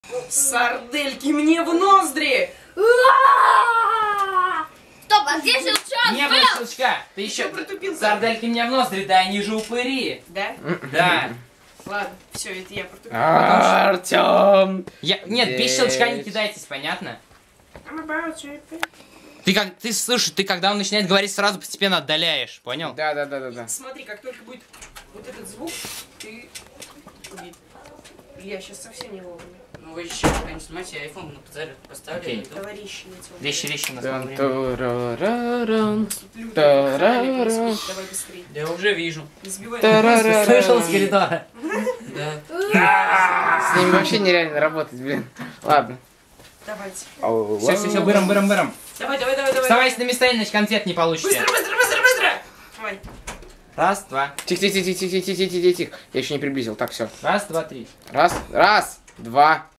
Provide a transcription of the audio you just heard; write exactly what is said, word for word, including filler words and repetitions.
Сардельки мне в ноздри! Стоп, а где щелчок? Не было щелчка. Ты еще протупился. Сардельки мне в ноздри, да, они же упыри. Да? Да. Ладно, все, это я протупил. Артем! Я... Нет, без щелчка не кидайтесь, понятно? Ты как, ты слушай, ты когда он начинает говорить, сразу постепенно отдаляешь, понял? Да, да, да, да, да. Смотри, как только будет вот этот звук, ты убит. Я сейчас совсем не вовремя. Ну вы еще пока не снимайте, я айфон на заряд поставлю. Окей. и иду. Товарищи, я тебя Вещи, вещи у нас Тан- много времени. тарараран. Тут люди Тарара. храли происходят. Давай быстрее. Я уже вижу. Не сбивай. Тарараран. Слышал из коридора? Да. С ними вообще нереально работать, блин. Ладно. Давайте. Все, все, все, быром, быром, быром. Давай, давай, давай, давай. Вставайте на места, иначе конфет не получите. Быстро, быстро, быстро, быстро! Давай. Раз, два. Тихо, тихо, тихо, тихо, тихо, тихо, тихо, тихо. Я еще не приблизил. Так, все. Раз, два, три. Раз, раз, два,